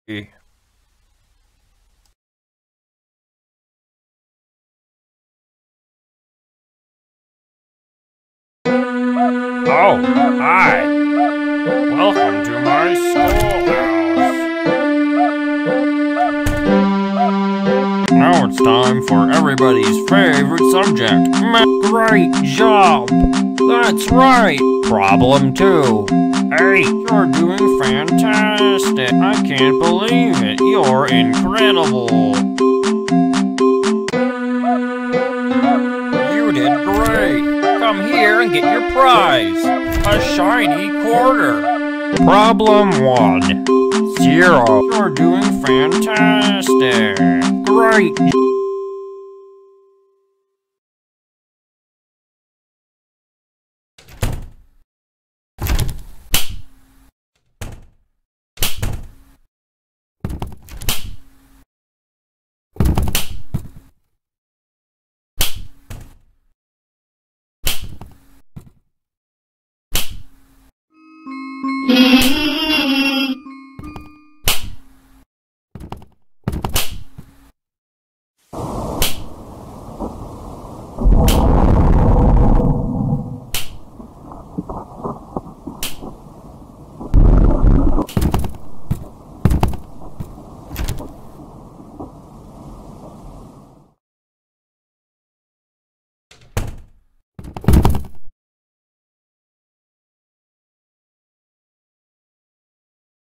Oh, hi. Welcome to my schoolhouse. Now it's time for everybody's favorite subject. Great job. That's right. Problem 2. Hey, you're doing fantastic. I can't believe it. You're incredible. You did great. Come here and get your prize. A shiny quarter. Problem 1. 0. You're doing fantastic. Great.